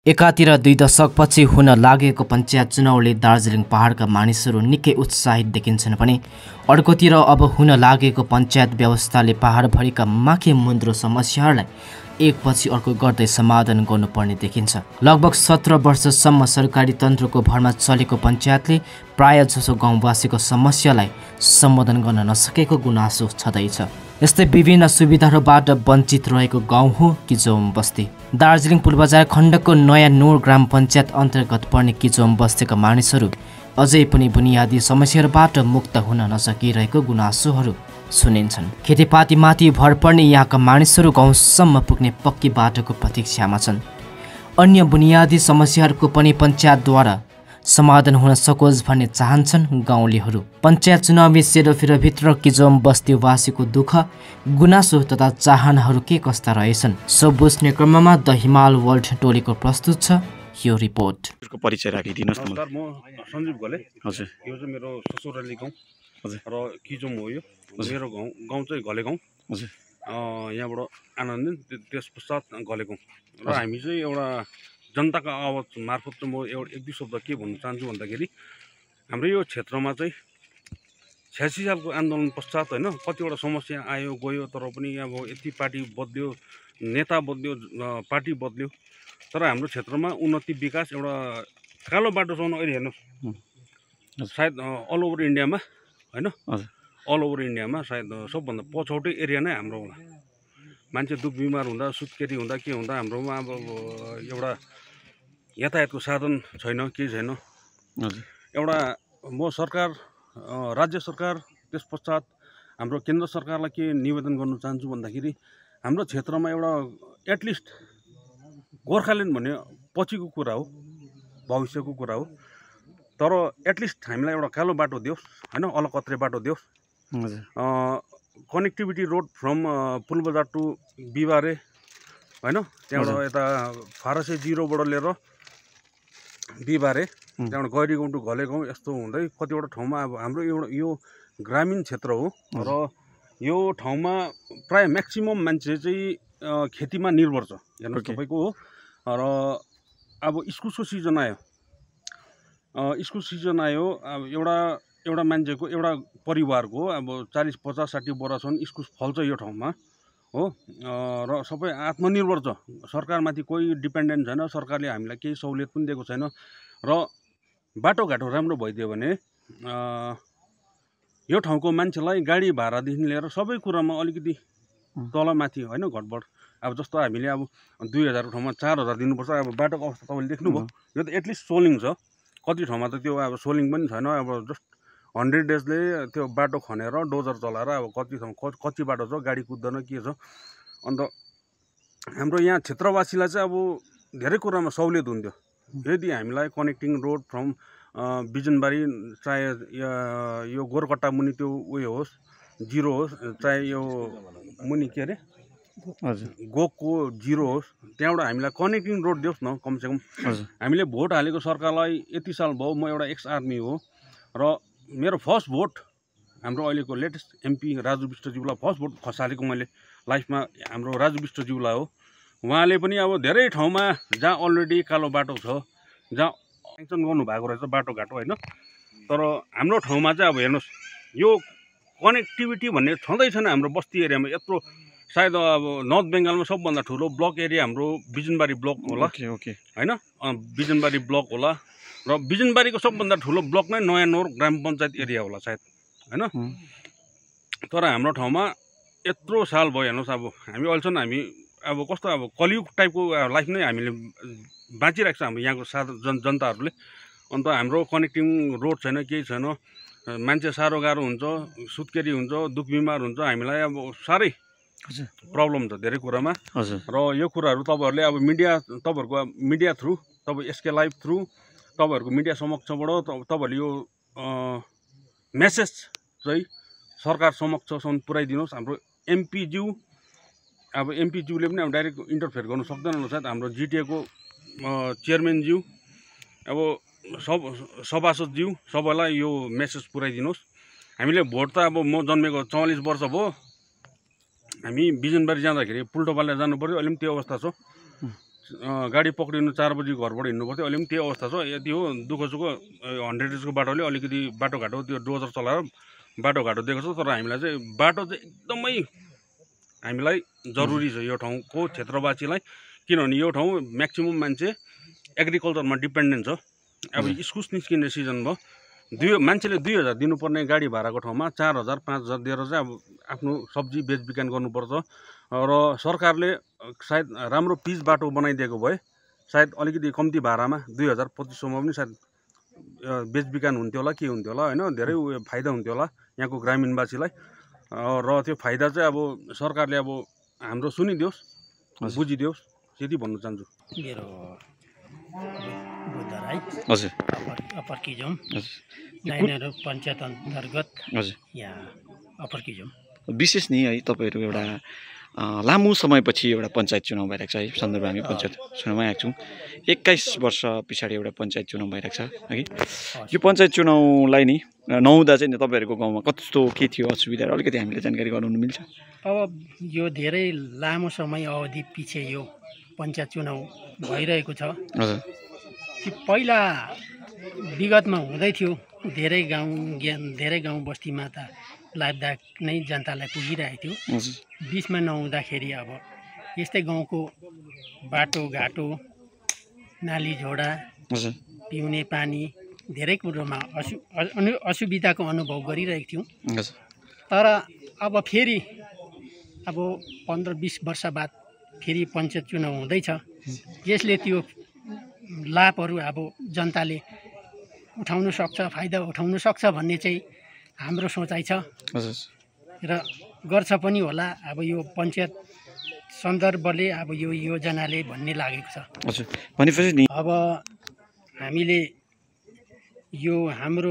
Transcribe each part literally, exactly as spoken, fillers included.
एकातिर दुई दशकपछि हुन लागेको पञ्चायत चुनावले दार्जिलिङ पहाडका मानिसहरू निकै उत्साहित देखिन्छन् भने अर्कोतिर अब हुन लागेको पञ्चायत व्यवस्थाले पहाडभरिका माखे मुन्द्रो समस्याहरूलाई एकपछि अर्को गर्दै समाधान गर्नुपर्ने देखिन्छ। लगभग सत्र वर्षसम्म सरकारी तन्त्रको भरमा चलेको पञ्चायतले प्रायजसो गाउँवासीको समस्यालाई सम्बोधन गर्न नसकेको गुनासो छँदैछ। यस्तै विभिन्न सुविधाहरूबाट वञ्चित रहेको गाउँ हो किजोम बस्ती। दार्जिलिङ पूर्वबजार खण्डको नयाँ नोर ग्राम पञ्चायत अन्तर्गत पर्ने किजोम बस्तीका मानिसहरू अझै पनि बुनियादी समस्याहरूबाट मुक्त हुन नसकिरहेको गुनासोहरू सुनिन्छन्। खेतीपातीमाथि भर पर्ने यहाँका मानिसहरू गाउँसम्म पुग्ने पक्की बाटोको प्रतीक्षामा छन्। अन्य बुनियादी समस्याहरूको पनि पञ्चायतद्वारा समाधान हुन सकोस् भन्ने चाहन्छन् गाउँलेहरू। पञ्चायत चुनावी सेरोफेरोभित्र किजोम बस्तीवासीको दुःख गुनासो तथा चाहनाहरू के कस्ता रहेछन् सो बुझ्ने क्रममा द हिमाल वर्ल्ड टोलीको प्रस्तुत छ यो रिपोर्ट। परिचय राखिदिनुहोस् न। नमस्कार, म सञ्जीव घले। हजुर, यो चाहिँ मेरो ससुराली गाउँ हजुर र किजोम हो। यो मेरो गाउँ गाउँ चाहिँ घले गाउँ। हजुर, यहाँबाट आनन्दिन त्यस पश्चात घले गाउँ र हामी चाहिँ एउटा जनताको आवाज मार्फत चाहिँ म एउटा एक दुई शब्द के भन्न चाहन्छु भन्दाखेरि हाम्रो यो क्षेत्रमा चाहिँ छ्यासी सालको आन्दोलन पश्चात होइन कतिवटा समस्या आयो गयो, तर पनि अब यति पार्टी बद्ल्यो, नेता बद्ल्यो, पार्टी बद्ल्यो, तर हाम्रो क्षेत्रमा उन्नति विकास एउटा कालो बाटोसम्म अहिले हेर्नुहोस् सायद अल ओभर इन्डियामा होइन अल ओभर इन्डियामा सायद सबभन्दा पछौटे एरिया नै हाम्रो होला। मान्छे दुख बिमार हुँदा सुत्केरी हुँदा के हुँदा हाम्रोमा अब एउटा यातायातको साधन छैन, केही छैन। एउटा म सरकार राज्य सरकार त्यस पश्चात हाम्रो केन्द्र सरकारलाई के निवेदन गर्न चाहन्छु भन्दाखेरि हाम्रो क्षेत्रमा एउटा एटलिस्ट गोर्खाल्यान्ड भन्ने पछिको कुरा हो, भविष्यको कुरा हो, तर एटलिस्ट हामीलाई एउटा कालो बाटो दियोस् होइन, अलकत्रे बाटो दियोस्। Connectivity road from Pulbazar to बिबारे होइन, त्यहाँबाट यता फारसे जिरोबाट लिएर बिबारे, त्यहाँबाट गैरी गाउँ टु घले गाउँ, यस्तो हुँदै कतिवटा ठाउँमा अब हाम्रो एउटा यो ग्रामीण क्षेत्र हो र यो ठाउँमा प्राय म्याक्सिमम मान्छे चाहिँ खेतीमा निर्भर छ हेर्नु तपाईँको हो। र अब इस्कुसको सिजन आयो, इस्कुस सिजन आयो अब एउटा एउटा मान्छेको एउटा परिवारको अब चालिस पचास साठी वर्षसम्म इस्कुस फल्छ यो ठाउँमा हो। र सबै आत्मनिर्भर छ, सरकारमाथि कोही डिपेन्डेन्ट छैन, सरकारले हामीलाई केही सहुलियत पनि दिएको छैन। र बाटोघाटो राम्रो भइदियो भने यो ठाउँको मान्छेलाई गाडी भाडादेखि लिएर सबै कुरामा अलिकति तलमाथि होइन घटबड। अब जस्तो हामीले अब दुई हजारको ठाउँमा चार हजार दिनुपर्छ। अब बाटोको अवस्था तपाईँले देख्नुभयो, यो त एटलिस्ट सोलिङ छ, कति ठाउँमा त त्यो अब सोलिङ पनि छैन। अब जस्ट हन्ड्रेड डेजले त्यो बाटो खनेर डोजर चलाएर अब कति ठाउँ कच्ची बाटो छ, गाडी कुद्दैन के छ। अन्त हाम्रो यहाँ क्षेत्रवासीलाई चाहिँ अब धेरै कुरामा सहुलियत हुन्थ्यो यदि हामीलाई कनेक्टिङ रोड फ्रम बिजनबारी चाहे यो गोरकट्टा मुनि त्यो उयो होस्, जिरो होस्, चाहे यो मुनि के अरे गोकको जिरो होस्, त्यहाँबाट हामीलाई कनेक्टिङ रोड दियोस् न कमसेकम। हामीले भोट हालेको सरकारलाई यति साल भयो, म एउटा एक्स आर्मी हो र मेरो फर्स्ट भोट हाम्रो अहिलेको लेटेस्ट एमपी राजु विष्टज्यूलाई फर्स्ट भोट खसालेको मैले लाइफमा हाम्रो राजु विष्टज्यूलाई हो। उहाँले पनि अब धेरै ठाउँमा जहाँ अलरेडी कालो बाटो छ, जहाँ सेङ्सन गर्नुभएको रहेछ बाटोघाटो होइन, तर हाम्रो ठाउँमा चाहिँ अब हेर्नुहोस् यो कनेक्टिभिटी भन्ने छँदै छैन। हाम्रो बस्ती एरियामा यत्रो सायद अब नर्थ बेङ्गालमा सबभन्दा ठुलो ब्लक एरिया हाम्रो बिजनबारी ब्लक होला होइन, बिजनबारी ब्लक होला र बिजनबारीको सबभन्दा ठुलो ब्लक नै नयाँ नोर ग्राम पञ्चायत एरिया होला सायद होइन। तर हाम्रो ठाउँमा यत्रो साल भयो हेर्नुहोस्, अब हामी अहिलेसम्म हामी अब कस्तो अब कलियुग टाइपको लाइफ नै हामीले बाँचिरहेको छ हाम्रो यहाँको साधारण जन जनताहरूले। अन्त हाम्रो कनेक्टिङ रोड छैन, केही छैन, मान्छे साह्रो गाह्रो हुन्छ, सुत्केरी हुन्छ, दुख बिमार हुन्छ, हामीलाई अब साह्रै प्रब्लम छ धेरै कुरामा। र यो कुराहरू तपाईँहरूले अब मिडिया तपाईँहरूको मिडिया थ्रु तपाईँ एसके लाइभ थ्रु तपाईँहरूको मिडिया समक्षबाट तपाईँहरूले यो मेसेज चाहिँ सरकार समक्षसम्म पुऱ्याइदिनुहोस्। हाम्रो एमपीज्यू अब एमपीज्यूले पनि अब डाइरेक्ट इन्टरफेयर गर्नु सक्दैन होला सायद, हाम्रो जिटिएको चेयरम्यानज्यू अब सब सभासदज्यू सबैलाई यो मेसेज पुऱ्याइदिनुहोस्। हामीले भोट त अब म जन्मेको चौवालिस वर्ष भयो, हामी बिजनबारी जाँदाखेरि पुल्टो पालेर जानु पऱ्यो, अहिले पनि त्यो अवस्था छ। गाडी पक्रिनु चार बजी घरबाट हिँड्नु पर्थ्यो। अहिले पनि त्यही अवस्था छ। यति हो दुःख सुख हन्ड्रेड एजको बाटोले अलिकति बाटोघाटो त्यो डोजर चलाएर बाटोघाटो दिएको छ। तर हामीलाई चाहिँ बाटो चाहिँ एकदमै हामीलाई जरुरी छ यो ठाउँको क्षेत्रवासीलाई, किनभने यो ठाउँ म्याक्सिमम् मान्छे एग्रिकल्चरमा डिपेन्डेन्ट छ। अब इस्कुस निस्किने सिजन भयो, दुई मान्छेले दुई हजार दिनुपर्ने गाडी भाडाको ठाउँमा चार हजार पाँच हजार दिएर चाहिँ अब आफ्नो सब्जी बेचबिखन गर्नुपर्छ। र सरकारले सायद राम्रो पिच बाटो बनाइदिएको भए सायद अलिकति कम्ती भाडामा दुई हजार पच्चिस सौमा पनि सायद बेचबिखन हुन्थ्यो होला, के हुन्थ्यो होला होइन, धेरै उयो फाइदा हुन्थ्यो होला यहाँको ग्रामीणवासीलाई। र त्यो फाइदा चाहिँ अब सरकारले अब हाम्रो सुनिदियोस्, बुझिदियोस्, त्यति भन्न चाहन्छु। मेरो बुद्ध राई हजुर अपर अपर किजोम हजुर नाइनहरू पञ्चायत अन्तर्गत हजुर यहाँ अपर किजोम। विशेष नि है तपाईँहरू एउटा लामो समयपछि एउटा पञ्चायत चुनाव भइरहेको छ है। सन्दर्भ हामी पञ्चायत चुनावमा आएको छौँ। एक्काइस वर्ष पछाडि एउटा पञ्चायत चुनाव भइरहेको छ है। यो पञ्चायत चुनावलाई नि नहुँदा चाहिँ तपाईँहरूको गाउँमा कस्तो के थियो असुविधाहरू अलिकति हामीले जानकारी गराउनु मिल्छ? अब यो धेरै लामो समय अवधि पछि यो पञ्चायत चुनाव भइरहेको छ। हजुर कि पहिला विगतमा हुँदै थियो, धेरै गाउँ धेरै गाउँ बस्तीमा त लाभदायक नै जनतालाई पुगिरहेको थियो। हजुर बिचमा नहुँदाखेरि अब यस्तै गाउँको बाटोघाटो, नाली झोडा, हजुर पिउने पानी धेरै कुरोमा असु अनु असुविधाको अनुभव गरिरहेको थियौँ। हजुर तर अब फेरि अब पन्ध्र बिस वर्ष बाद फेरि पञ्चायत चुनाव हुँदैछ। यसले त्यो लाभहरू अब जनताले उठाउनु सक्छ, फाइदा उठाउनु सक्छ भन्ने चाहिँ हाम्रो सोचाइ छ हजुर र गर्छ पनि होला। अब यो पञ्चायत सन्दर्भले अब यो योजनाले भन्ने लागेको छ। हजुर भनेपछि नि अब हामीले यो हाम्रो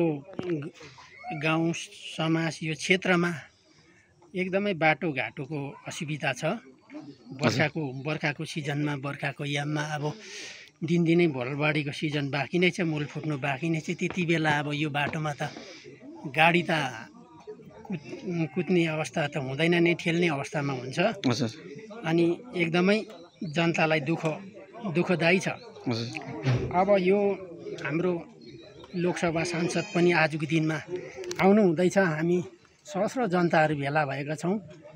गाउँ समाज यो क्षेत्रमा एकदमै बाटोघाटोको असुविधा छ। बर्खाको बर्खाको सिजनमा बर्खाको याममा अब दिनदिनै भोलबाढीको सिजन बाँकी नै छ, मूल फुट्नु बाँकी नै छ। त्यति बेला अब यो बाटोमा त गाडी त कुद कुद्ने अवस्था त हुँदैन नै, ठेल्ने अवस्थामा हुन्छ। हजुर अनि एकदमै जनतालाई दुःख दुःखदायी छ। हजुर अब यो हाम्रो लोकसभा सांसद पनि आजको दिनमा आउनु हुँदैछ। हामी सहस्र जनताहरू भेला भएका छौँ।